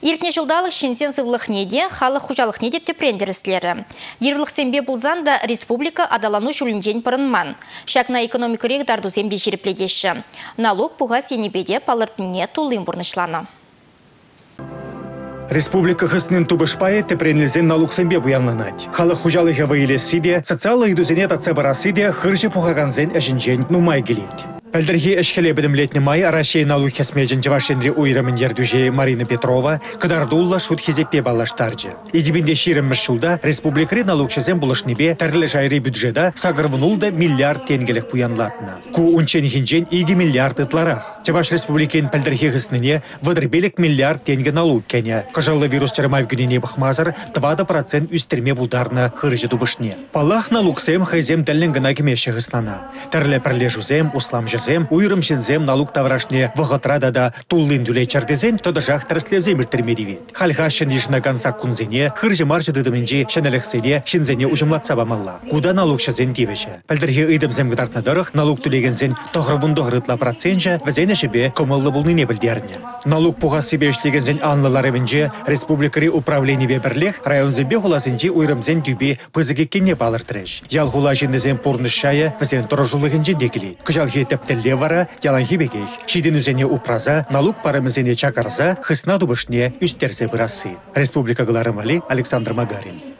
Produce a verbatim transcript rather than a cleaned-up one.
Иртне жылдалық шенсен сывлық неде, халық хұжалық неде тепрендеріслері. Ерлік сенбе бұлзанда республика адалану жүлінжен пырынман. Шакна экономика регдарду земде жерепледеші. Налог пуға сенебеде палыртыне тулын бұрнышланы. Республика хыснын тубышпайы тепренлізен налог сенбе бұянланать. Халық хұжалығы вайлесіде, социалы идузене татсы барасыде хыржы пуғаганзен әжінжен нумай келет. Пәлдірге әшкеле бідімлетні май Арашей налог кәсмежін жавашендре уйрымын ердүже Марина Петрова кыдардулла шут хезеппе балаштаржы. Едібінде шерімміш шулда республикари налог шезен бұлышнебе тәрлі жайры бюджета сағырвынулда миллиард тенгелік пуянлатына. Ку унчен хинчен иги миллиард ытларах. Чаваш республикин пәлдірге хысныне вадырбелік миллиард тенге налог кәне. Қыжалы вирус чармай вгініне бұхмазыр двадцать процент үстерме бұлдарына хыржы дубышне. Палах налог сем хайзем дәлін гына кемеші хыснана. Тәрлі пірлежузем, услам зем, уйрым шензем налог таврашне вғытрада да туллын дүлей чаргезен, тода жақ тәріслевзем үртірмедевет. Хальға шын ешіна гансак күнзене, хыржы маржы дыдымынже шәнәліксене шензене ұжымлатса бамалла. Куда налог шазен девеші. Пәлдірге ыйдым земгдартна дырық, налог түлегензен тоғырвынды ғырытла процентжа вәзені жібе көмілі бұлныне білдеріне. Налог пуға себе ішлегензен анлылар evінже республикари управление бірлех районзембе ғуласынже уйрымзен дүбе пызыге кене балыртырыш. Ял ғула жендезен пұрнышшайы вәзен тұрыжулығын жендекілі. Күжал хетіп Левара, яланхи бегей. Шидин үзене упраза, налог парамызене чакарза, хысна дубышне үстерзе бұрасы. Республика Галарымали, Александр Магарин.